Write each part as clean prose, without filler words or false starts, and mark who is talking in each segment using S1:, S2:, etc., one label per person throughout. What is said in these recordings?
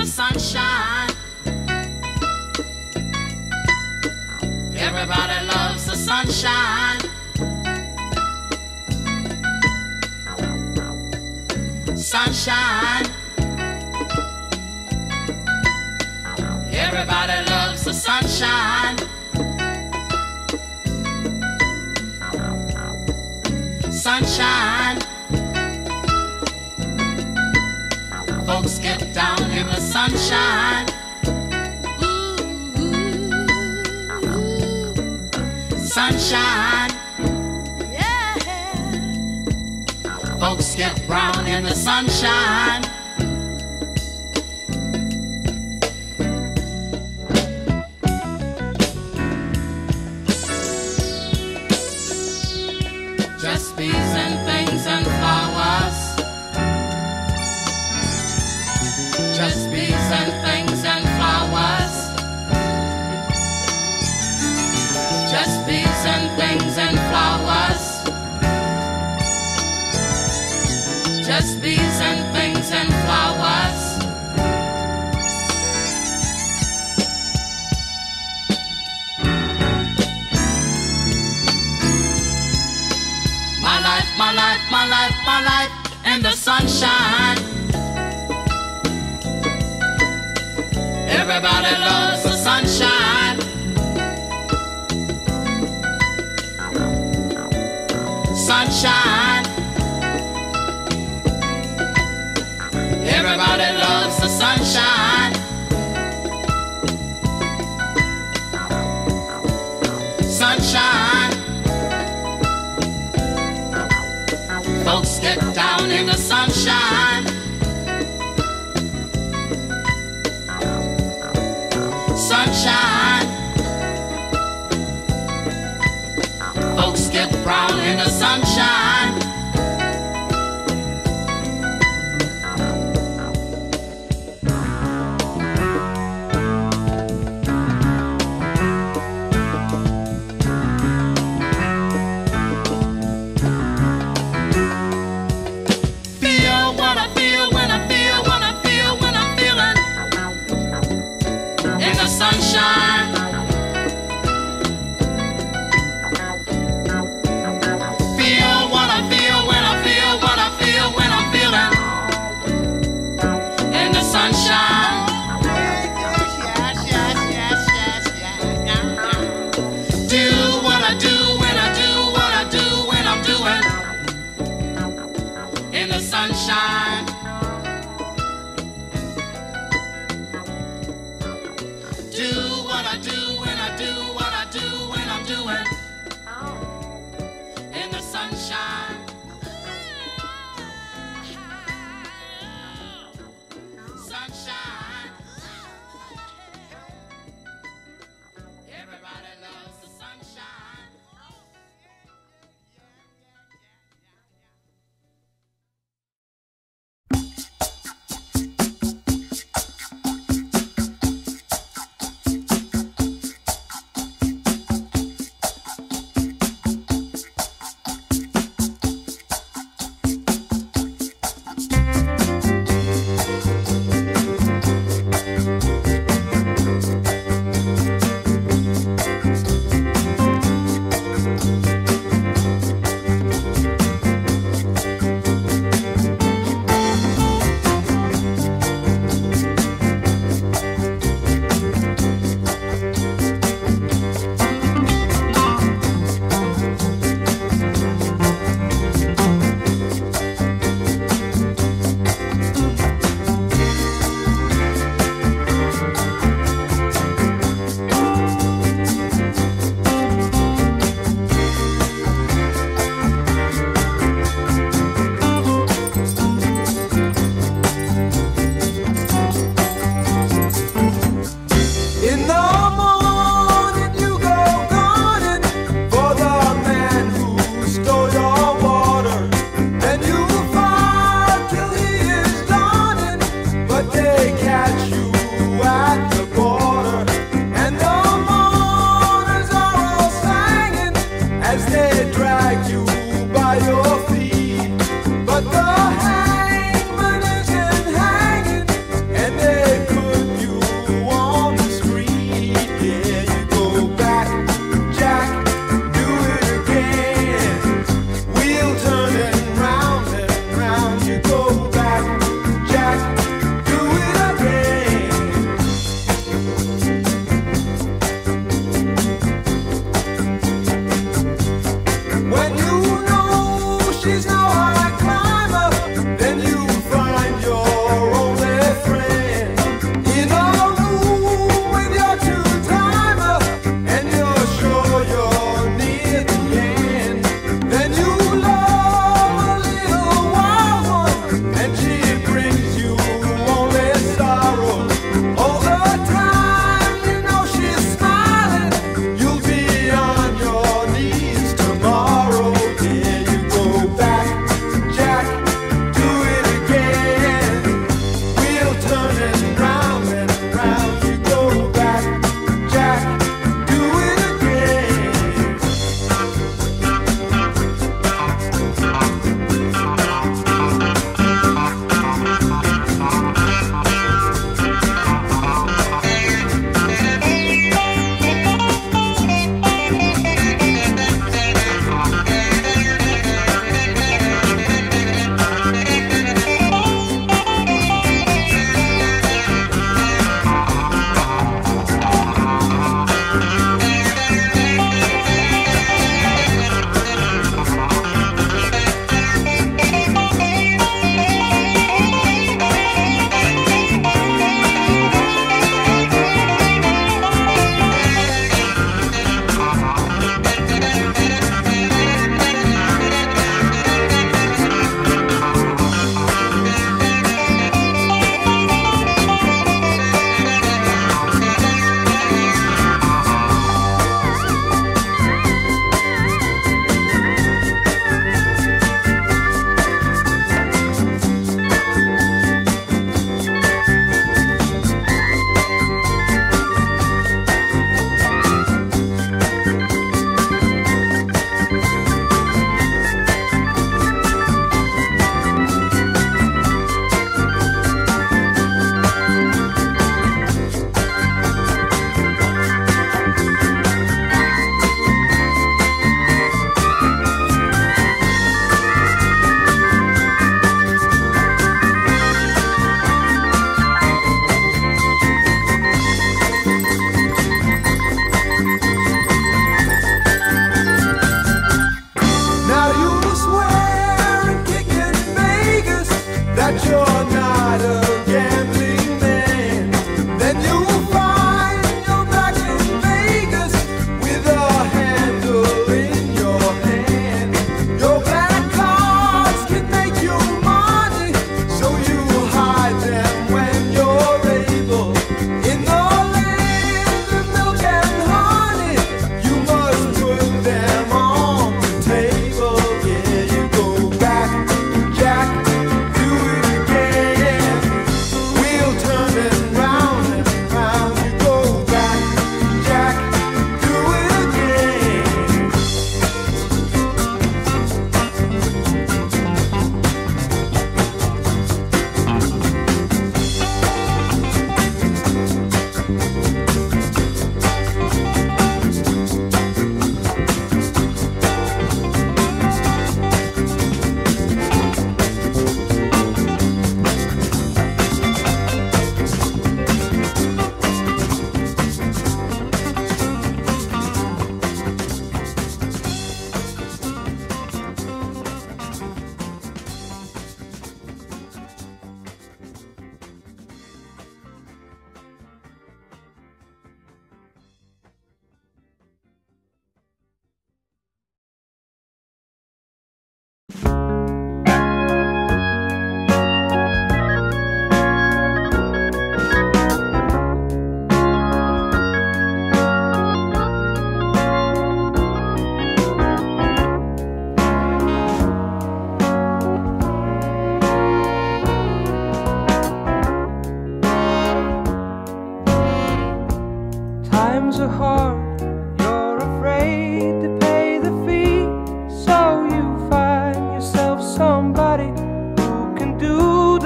S1: the sunshine. Everybody loves the sunshine. Sunshine. Everybody loves the sunshine. Sunshine. Folks get down in the sunshine. Sunshine. Yeah. Folks get brown in the sunshine. Just bees and things and flowers. Just bees and things and flowers. Just bees and things and flowers. Just bees and things and flowers. My life, my life, my life, my life in the sunshine. Everybody loves the sunshine. Sunshine. Everybody loves the sunshine. Sunshine. Folks get down in the sunshine. Sunshine. Folks get brown in the sunshine. Feel what I feel when I feel what I feel when I'm feeling in the sunshine. Feel what I feel when I feel what I feel when I'm feeling in the sunshine. Do what I do when I do what I do when I'm doing in the sunshine. Do what I do when I do what I do when I'm doing in the sunshine. Sunshine. Everybody loves the sunshine.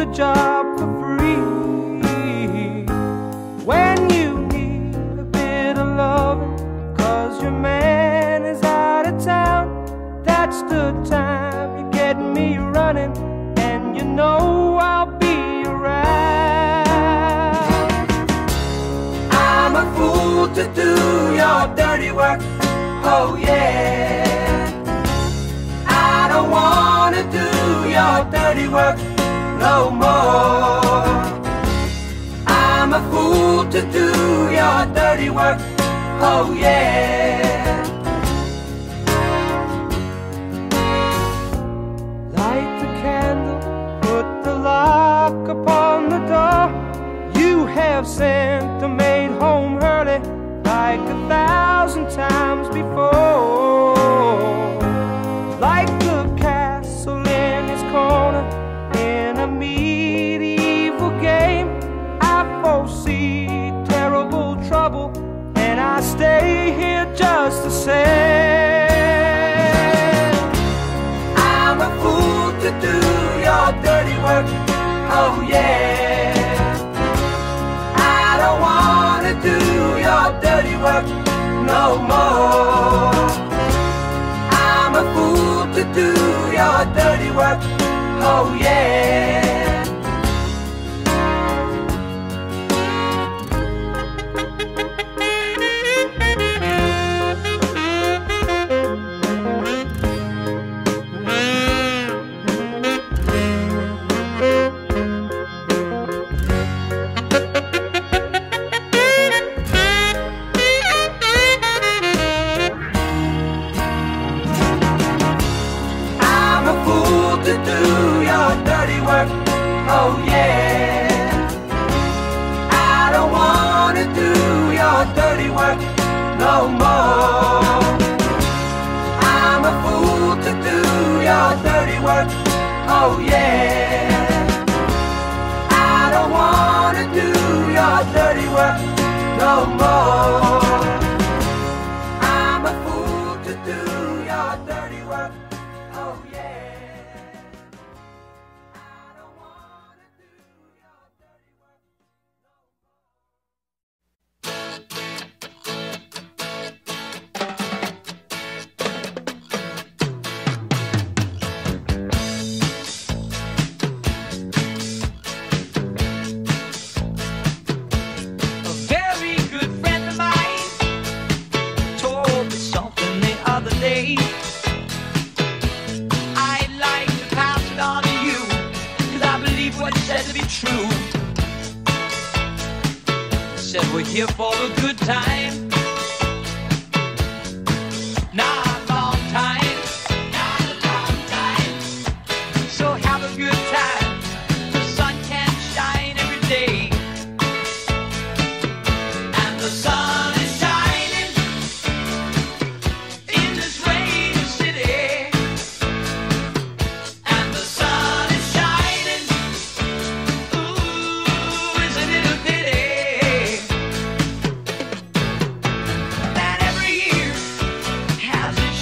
S2: the job for free. When you need a bit of loving, 'cause your man is out of town, that's the time you get me running, and you know I'll be around. I'm a fool to do your dirty work, oh yeah. I don't wanna do your dirty work no more. I'm a fool to do your dirty work, oh yeah. Light the candle, put the lock upon the door. You have sent the maid home early like 1,000 times before. Like the castle in his corner in a medieval game, I foresee terrible trouble, and I stay here just the same. I'm a fool to do your dirty work, oh yeah. I don't wanna do your dirty work no more. I'm a fool to do your dirty work, oh yeah. To do your dirty work, oh yeah. I don't wanna do your dirty work no more. I'm a fool to do your dirty work, oh yeah. I don't wanna do your dirty work no more. I'm a fool to do your dirty work, oh yeah.
S3: True. Said we're here for a good time. Not a long time. Not a long time. So have a good time. The sun can shine every day. And the sun is shining in this rainy city. And the sun is shining. Isn't it a pity that every year has its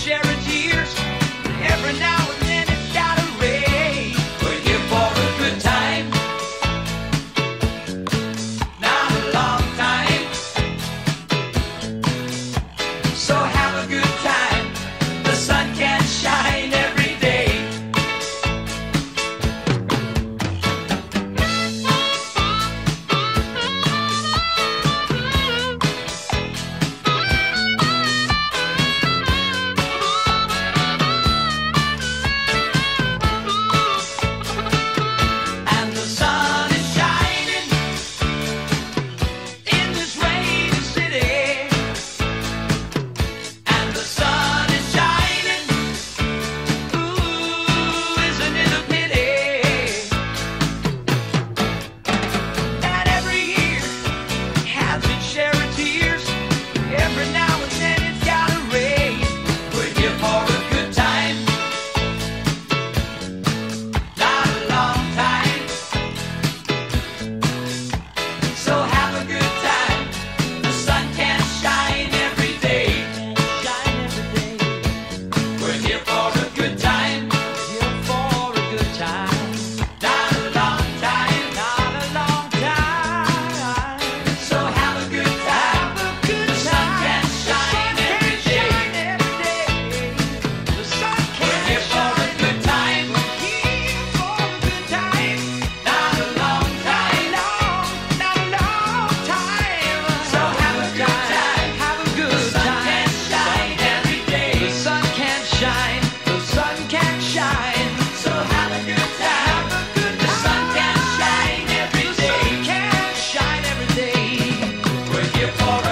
S3: for